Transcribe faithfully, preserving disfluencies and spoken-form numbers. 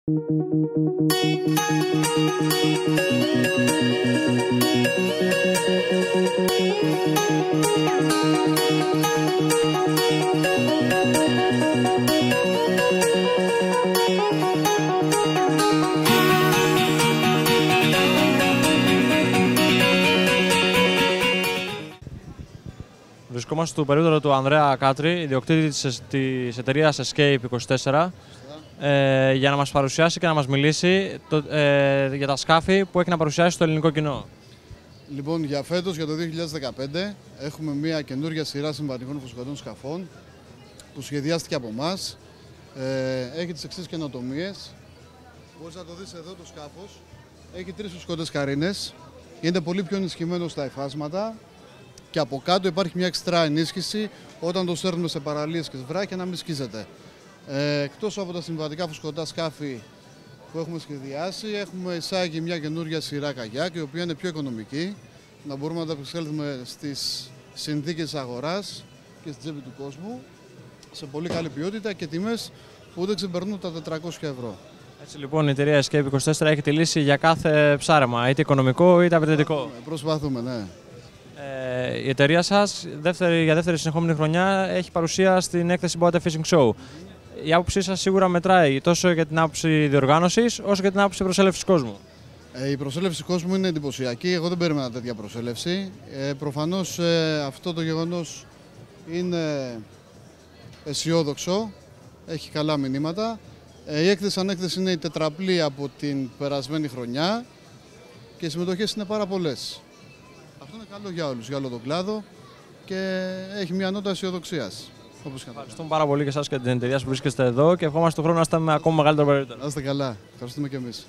Βρισκόμαστε στο περίπτερο του Ανδρέα Κάτρη, ιδιοκτήτη της, της εταιρείας Escape είκοσι τέσσερα, ε, για να μας παρουσιάσει και να μας μιλήσει το, ε, για τα σκάφη που έχει να παρουσιάσει στο ελληνικό κοινό. Λοιπόν, για φέτος, για το δύο χιλιάδες δεκαπέντε, έχουμε μια καινούργια σειρά συμβατικών φωσφορικών σκαφών που σχεδιάστηκε από εμάς. Ε, έχει τις εξής καινοτομίες. Μπορείς να το δεις εδώ το σκάφος. Έχει τρεις φουσκωτές καρίνες. Είναι πολύ πιο ενισχυμένο στα υφάσματα. Και από κάτω υπάρχει μια εξτρά ενίσχυση όταν το σέρνουμε σε παραλίες και βράχια να μην σκίζεται. Ε, εκτός από τα συμβατικά φουσκωτά σκάφη που έχουμε σχεδιάσει, έχουμε εισάγει μια καινούργια σειρά καγιάκ, η οποία είναι πιο οικονομική, να μπορούμε να τα επεξέλθουμε στις συνθήκες της αγοράς και στην τσέπη του κόσμου, σε πολύ καλή ποιότητα και τιμές που δεν ξεπερνούν τα τετρακόσια ευρώ. Έτσι λοιπόν η εταιρεία Escape είκοσι τέσσερα έχει τη λύση για κάθε ψάρεμα, είτε οικονομικό είτε απαιτητικό. Προσπαθούμε, προσπαθούμε ναι. Ε, η εταιρεία σας δεύτερη, για δεύτερη συνεχόμενη χρονιά έχει παρουσία στην έκθεση Boat Fishing Show. Η άποψή σας σίγουρα μετράει τόσο για την άποψη διοργάνωσης όσο και την άποψη προσέλευσης κόσμου. Ε, η προσέλευση κόσμου είναι εντυπωσιακή. Εγώ δεν περίμενα τέτοια προσέλευση. Ε, προφανώς ε, αυτό το γεγονός είναι αισιόδοξο. Έχει καλά μηνύματα. Ε, η έκθεση ανέκθεση είναι η τετραπλή από την περασμένη χρονιά και οι συμμετοχές είναι πάρα πολλές. Αυτό είναι καλό για όλους, για όλο τον κλάδο και έχει μια νότα αισιοδοξίας. Ευχαριστούμε πάρα πολύ και εσάς και την εταιρεία που βρίσκεστε εδώ και ευχόμαστε τον χρόνο να είστε με ακόμα μεγαλύτερο περίπτερο. Να είστε καλά. Ευχαριστούμε και εμείς.